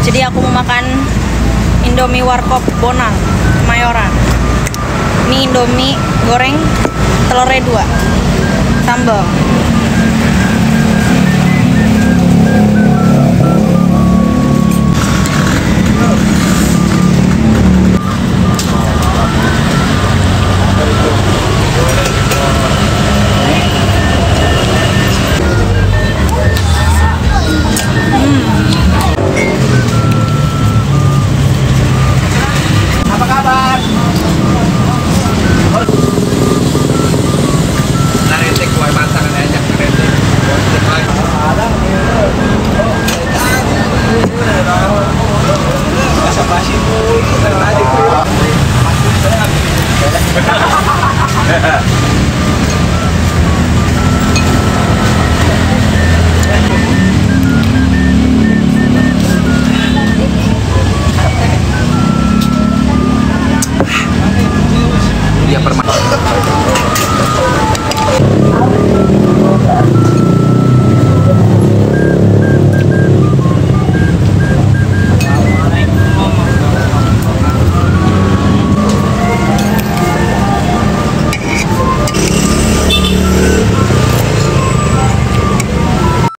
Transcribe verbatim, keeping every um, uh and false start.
Jadi aku mau makan Indomie Warkop Bonang Kemayoran. Ini Indomie goreng telurnya dua, sambal. Dia permanen.